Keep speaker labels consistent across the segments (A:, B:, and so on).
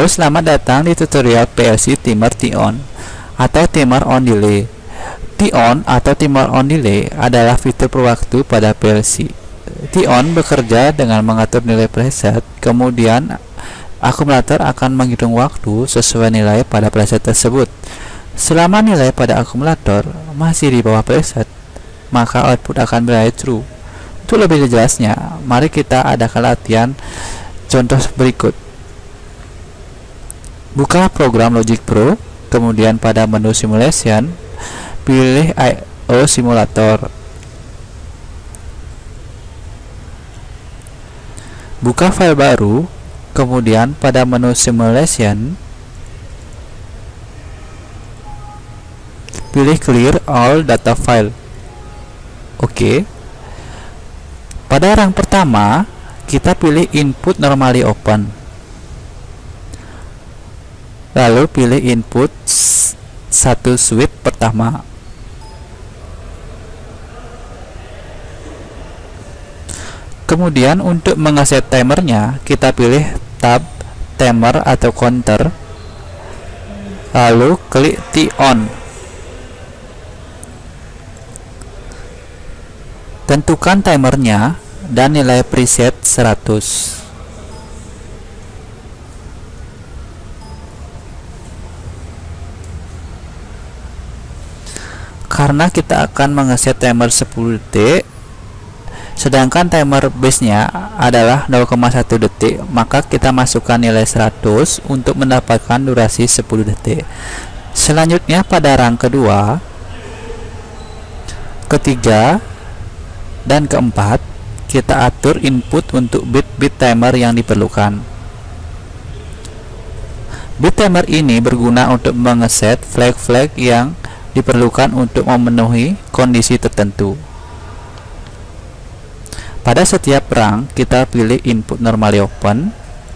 A: Halo, selamat datang di tutorial PLC Timer T-on atau Timer on Delay. T-on atau Timer on Delay adalah fitur pewaktu pada PLC. T-on bekerja dengan mengatur nilai preset, kemudian akumulator akan menghitung waktu sesuai nilai pada preset tersebut. Selama nilai pada akumulator masih di bawah preset, maka output akan bernilai true. Untuk lebih jelasnya, mari kita adakan latihan contoh berikut. Buka program Logic Pro, kemudian pada menu Simulation, pilih I/O Simulator. Buka file baru, kemudian pada menu Simulation, pilih Clear All Data File. Oke. Pada rang pertama, kita pilih Input Normally Open. Lalu pilih input satu switch pertama. Kemudian untuk mengeset timernya, kita pilih tab timer atau counter, lalu klik T-on. Tentukan timernya dan nilai preset 100. Karena kita akan mengeset timer 10 detik, sedangkan timer base nya adalah 0,1 detik, maka kita masukkan nilai 100 untuk mendapatkan durasi 10 detik. Selanjutnya pada rang kedua, ketiga, dan keempat, kita atur input untuk bit-bit timer yang diperlukan. Bit timer ini berguna untuk mengeset flag-flag yang diperlukan untuk memenuhi kondisi tertentu. Pada setiap rang, kita pilih input normally open,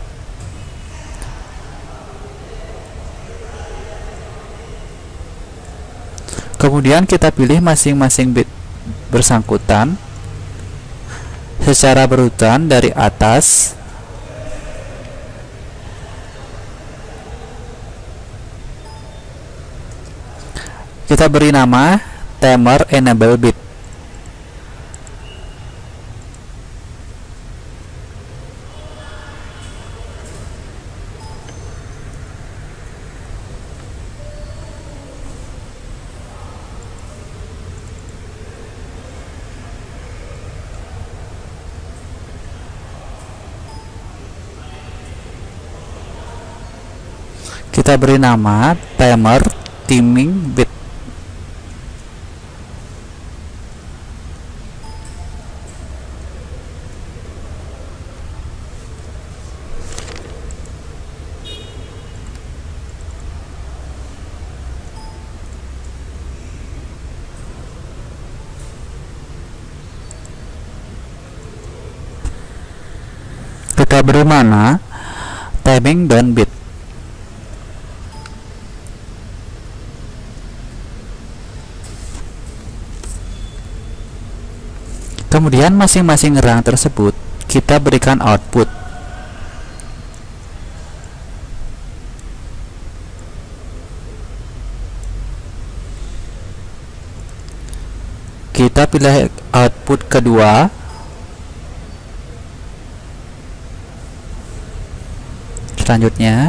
A: kemudian kita pilih masing-masing bit bersangkutan secara berurutan dari atas. Kita beri nama timer enable bit. Kita beri nama timer timing bit. Kita beri mana timing down bit. Kemudian masing-masing rang tersebut kita berikan output. Kita pilih output kedua. Selanjutnya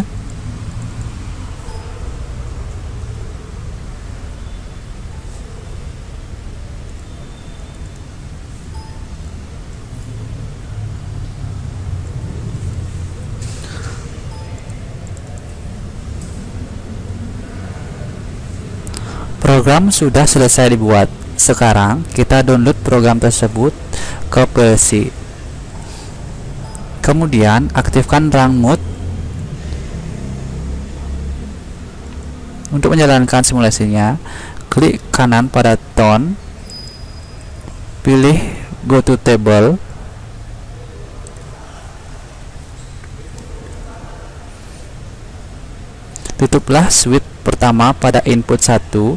A: program sudah selesai dibuat. Sekarang kita download program tersebut ke PLC. Kemudian aktifkan rang mode. Untuk menjalankan simulasinya, klik kanan pada tone, pilih go to table, tutuplah switch pertama pada input 1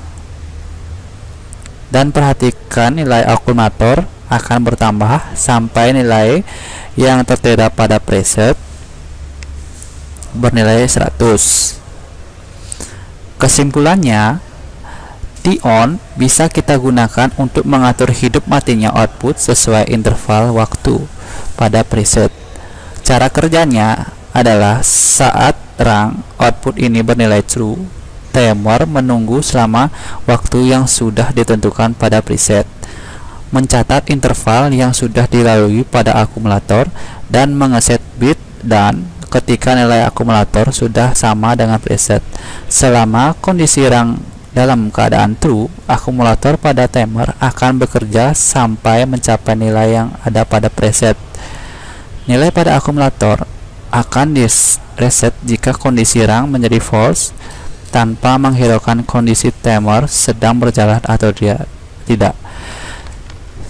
A: dan perhatikan nilai akumulator akan bertambah sampai nilai yang tertera pada preset bernilai 100. Kesimpulannya, T-on bisa kita gunakan untuk mengatur hidup matinya output sesuai interval waktu pada preset. Cara kerjanya adalah saat terang output ini bernilai true, timer menunggu selama waktu yang sudah ditentukan pada preset, mencatat interval yang sudah dilalui pada akumulator, dan mengeset bit, dan ketika nilai akumulator sudah sama dengan preset. Selama kondisi rang dalam keadaan true, akumulator pada timer akan bekerja sampai mencapai nilai yang ada pada preset. Nilai pada akumulator akan di-reset jika kondisi rang menjadi false tanpa menghiraukan kondisi timer sedang berjalan atau tidak.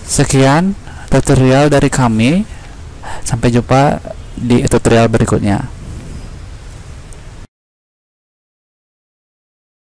A: Sekian tutorial dari kami. Sampai jumpa di tutorial berikutnya.